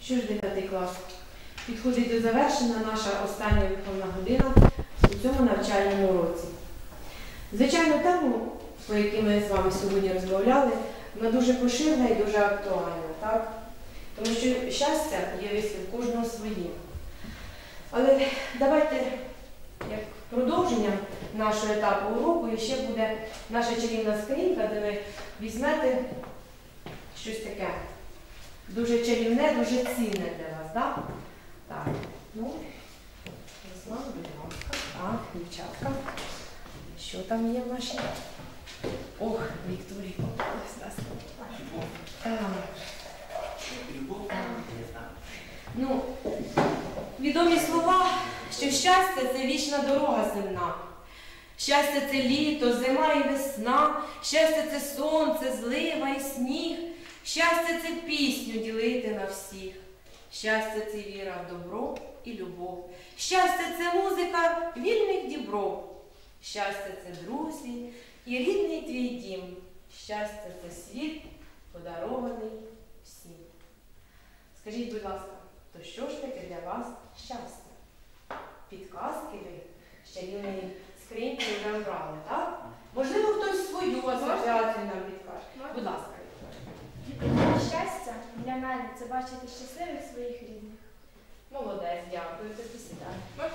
Що ж, 9 клас, підходить до завершення наша остання виховна година у цьому навчальному році. Звичайно, тему, по якій ми з вами сьогодні розмовляли, вона дуже поширена і дуже актуальна, так? Тому що щастя є вислів кожного своє. Але давайте, як продовження нашого етапу уроку, ще буде наша чарівна скринька, де ви візьмете щось таке дуже чарівне, дуже цінне для вас, так? Так, ну, Руслан, будь ласка, так, дівчатка. Що там є в нашій? Ох, Вікторія, ну, відомі слова, що щастя – це вічна дорога земна. Щастя – це літо, зима і весна. Щастя – це сонце, злива і сніг. Щастя – це пісню ділити на всіх. Щастя – це віра в добро і любов. Щастя – це музика вільних дібров. Щастя – це друзі і рідний твій дім. Щастя – це світ, подарований всім. Скажіть, будь ласка, то що ж таке для вас щастя? Підказки ви з чарівної скриньки вже обрали, так? Можливо, хтось свою асоціацію нам підкаже. Будь ласка. Щастя для мене – це бачити щасливих своїх рідних. Молодець, дякую. Тобі сідай.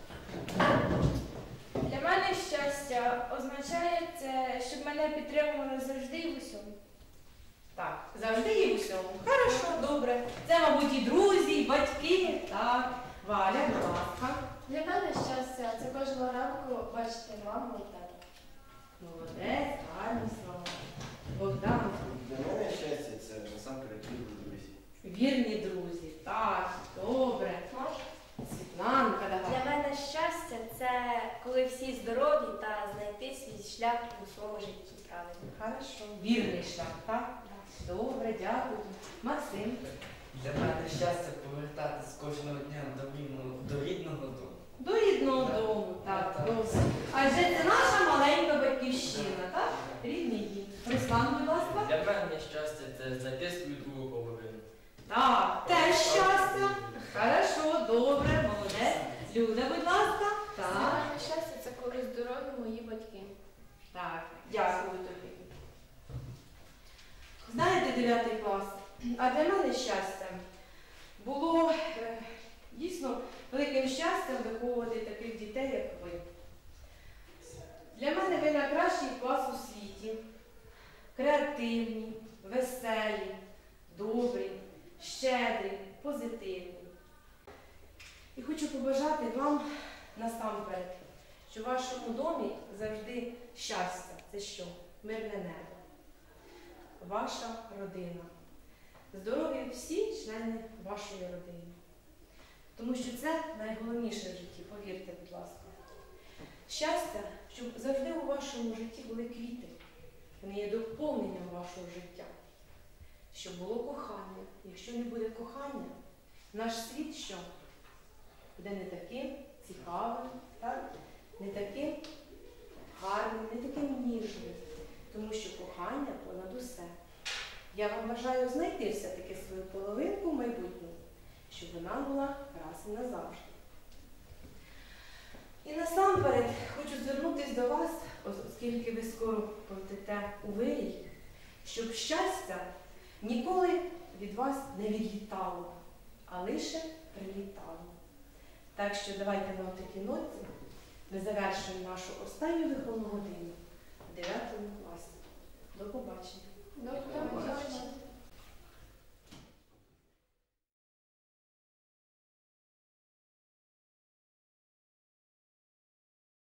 Для мене щастя означає це, щоб мене підтримували завжди і в усьому. Так, завжди і в усьому. Хорошо, добре. Це, мабуть, і друзі, і батьки. Так, Валя, будь ласка. Для мене щастя – це кожного ранку бачити маму і тата. Молодець, гарні слова. Богдан. Для мене щастя – це насамперед вірні друзі. Вірні друзі. Так, добре. Світланка, давай. Для мене щастя – це коли всі здорові та знайти свій шлях у своєму житті правильно. Хорошо. Вірний шлях, так? Добре, дякую. Максим. Для мене щастя повертатись кожного дня до рідного дому. До рідного дому, так, добре. Адже це наша маленька батьківщина, так? Рідний дім. Руслан, будь ласка. Для мене щастя це знайти свою другу половину. Так, теж щастя. Хорошо, добре, молодець. Люда, будь ласка. Для Так. мене щастя – це коли здорові мої батьки. Так, дякую тобі. Знаєте, 9 клас, а для мене щастя було дійсно великим щастям виховувати таких дітей, як ви. Для мене ви найкращий клас у світі. Креативні, веселі, добрі, щедрі, позитивні. І хочу побажати вам насамперед, що в вашому домі завжди щастя. Це що? Мирне небо. Ваша родина. Здорові всі члени вашої родини. Тому що це найголовніше в житті, повірте, будь ласка. Щастя, щоб завжди у вашому житті були квіти. Вони є доповненням вашого життя. Щоб було кохання. Якщо не буде кохання, наш світ що? Буде не таким цікавим, так? Не таким гарним, не таким ніжним. Тому що кохання понад усе. Я вам бажаю знайти все-таки свою половинку в майбутньому, щоб вона була раз і назавжди. І насамперед хочу звернутися до вас, оскільки ви скоро полетите у вирій, щоб щастя ніколи від вас не відлітало, а лише прилітало. Так що давайте на такій ноті ми завершуємо нашу останню виховну годину в 9